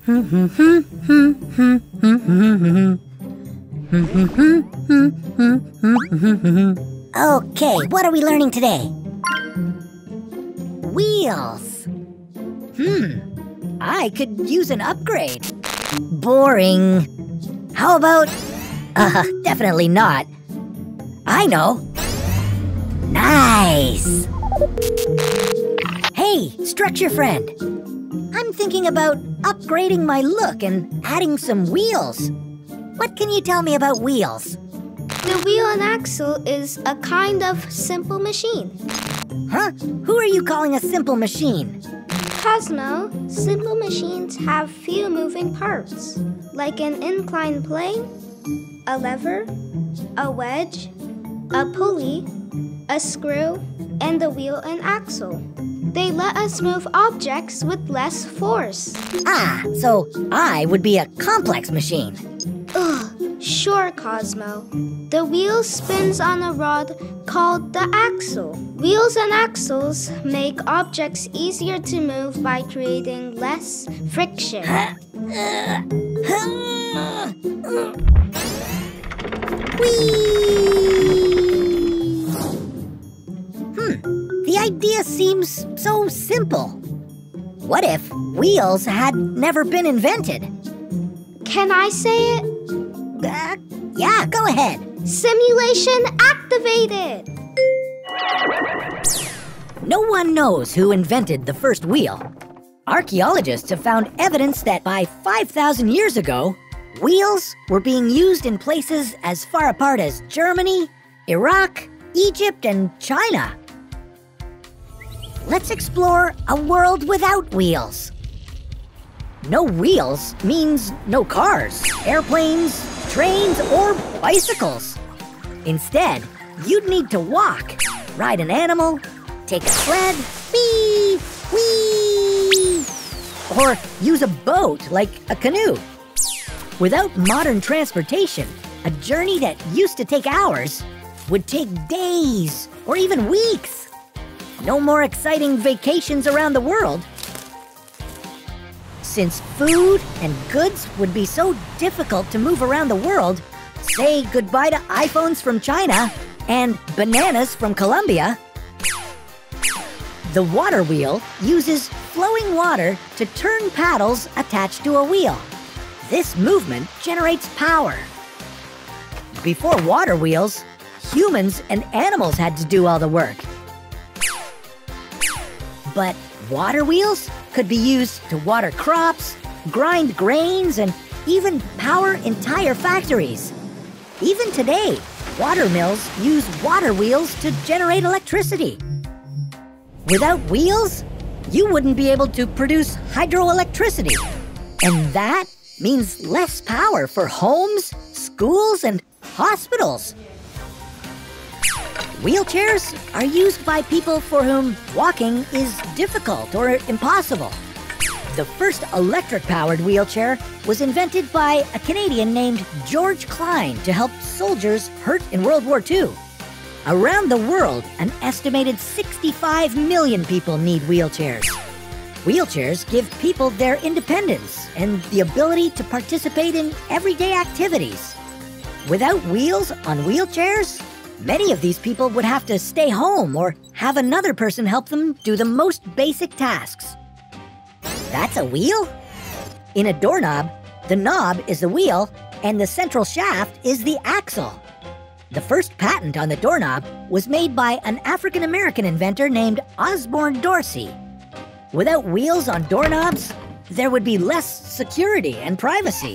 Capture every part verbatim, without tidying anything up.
Okay, what are we learning today? Wheels. Hmm, I could use an upgrade. Boring. How about... Uh, definitely not. I know. Nice. Hey, structure friend. I'm thinking about upgrading my look and adding some wheels. What can you tell me about wheels? The wheel and axle is a kind of simple machine. Huh? Who are you calling a simple machine? Cosmo, simple machines have few moving parts, like an inclined plane, a lever, a wedge, a pulley, a screw, and the wheel and axle. They let us move objects with less force. Ah, so I would be a complex machine. Ugh, sure, Cosmo. The wheel spins on a rod called the axle. Wheels and axles make objects easier to move by creating less friction. Whee! Hmm, the idea seems so simple. What if wheels had never been invented? Can I say it? Uh, yeah, go ahead. Simulation activated! No one knows who invented the first wheel. Archaeologists have found evidence that by five thousand years ago, wheels were being used in places as far apart as Germany, Iraq, Egypt, and China. Let's explore a world without wheels. No wheels means no cars, airplanes, trains, or bicycles. Instead, you'd need to walk, ride an animal, take a sled, whee, whee, or use a boat like a canoe. Without modern transportation, a journey that used to take hours would take days or even weeks. No more exciting vacations around the world. Since food and goods would be so difficult to move around the world, say goodbye to iPhones from China and bananas from Colombia. The water wheel uses flowing water to turn paddles attached to a wheel. This movement generates power. Before water wheels, humans and animals had to do all the work. But water wheels could be used to water crops, grind grains, and even power entire factories. Even today, water mills use water wheels to generate electricity. Without wheels, you wouldn't be able to produce hydroelectricity. And that means less power for homes, schools, and hospitals. Wheelchairs are used by people for whom walking is difficult or impossible. The first electric-powered wheelchair was invented by a Canadian named George Klein to help soldiers hurt in World War Two. Around the world, an estimated sixty-five million people need wheelchairs. Wheelchairs give people their independence and the ability to participate in everyday activities. Without wheels on wheelchairs, many of these people would have to stay home or have another person help them do the most basic tasks. That's a wheel? In a doorknob, the knob is the wheel and the central shaft is the axle. The first patent on the doorknob was made by an African-American inventor named Osborne Dorsey. Without wheels on doorknobs, there would be less security and privacy.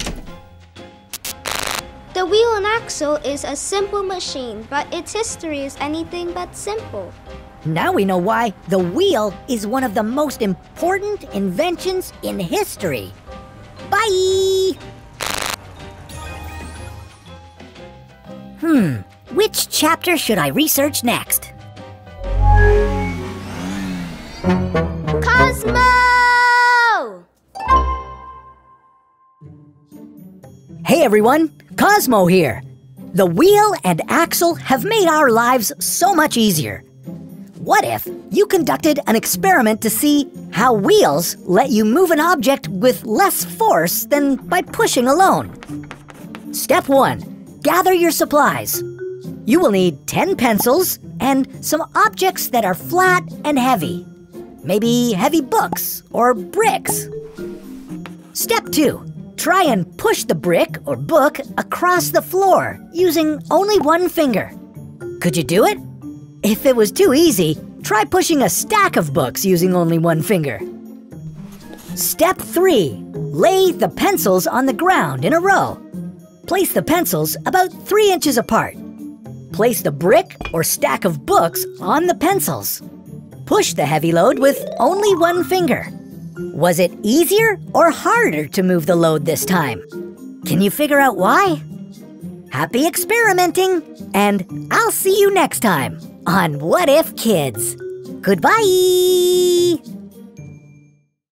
The wheel and axle is a simple machine, but its history is anything but simple. Now we know why the wheel is one of the most important inventions in history. Bye! Hmm, which chapter should I research next? Cosmo! Hey everyone, Cosmo here. The wheel and axle have made our lives so much easier. What if you conducted an experiment to see how wheels let you move an object with less force than by pushing alone? Step one, gather your supplies. You will need ten pencils and some objects that are flat and heavy. Maybe heavy books or bricks. Step two, try and push the brick or book across the floor using only one finger. Could you do it? If it was too easy, try pushing a stack of books using only one finger. Step three, lay the pencils on the ground in a row. Place the pencils about three inches apart. Place the brick or stack of books on the pencils. Push the heavy load with only one finger. Was it easier or harder to move the load this time? Can you figure out why? Happy experimenting, and I'll see you next time on What If Kids. Goodbye!